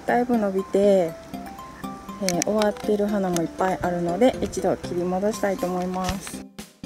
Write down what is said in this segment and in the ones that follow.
だいぶ伸びて、終わってる花もいっぱいあるので一度切り戻したいと思います。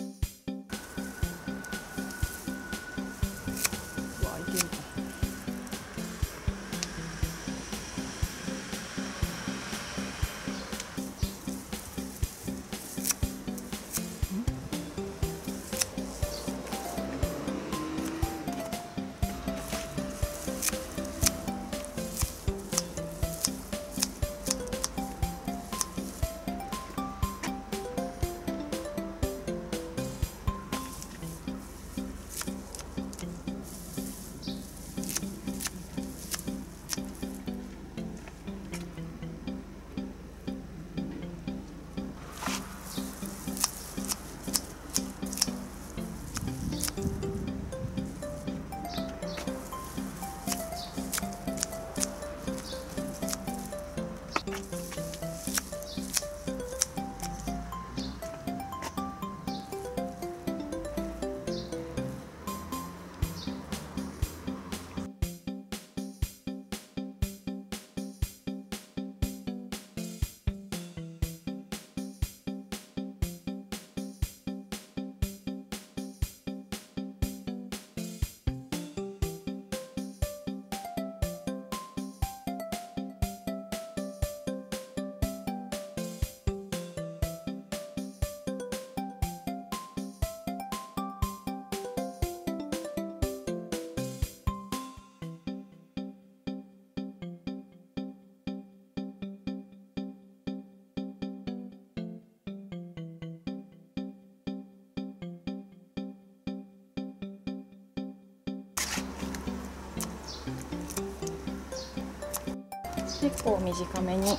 結構短めに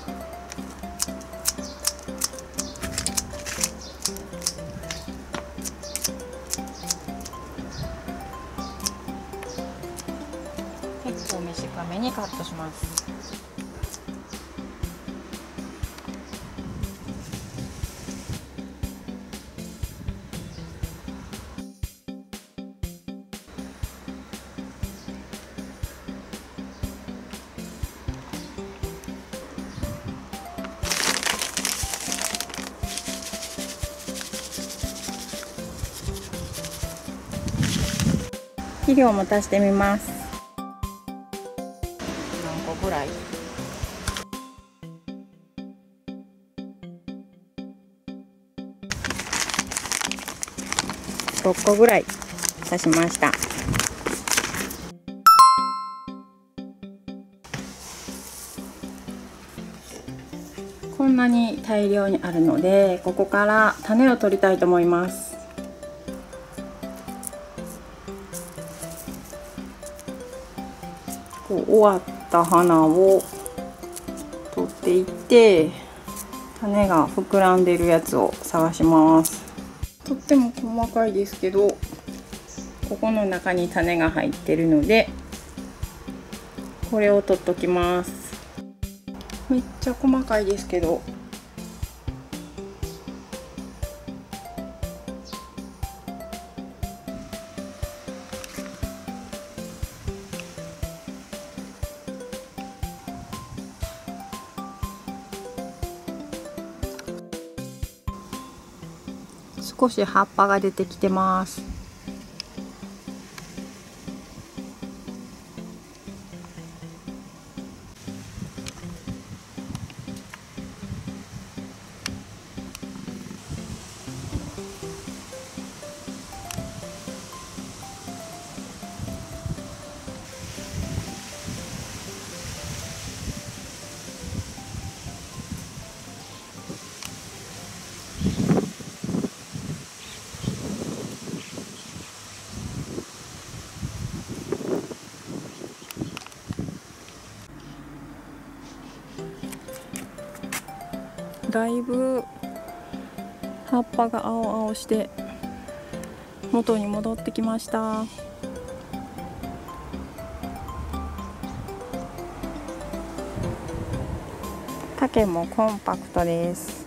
カットします。肥料も足してみます。何個ぐらい？6個ぐらい足しました。こんなに大量にあるので、ここから種を取りたいと思います。こう終わった花を取っていって、種が膨らんでいるやつを探します。とっても細かいですけど、ここの中に種が入ってるので、これを取っときます。めっちゃ細かいですけど、少し葉っぱが出てきてます。だいぶ葉っぱが青々して元に戻ってきました。丈もコンパクトです。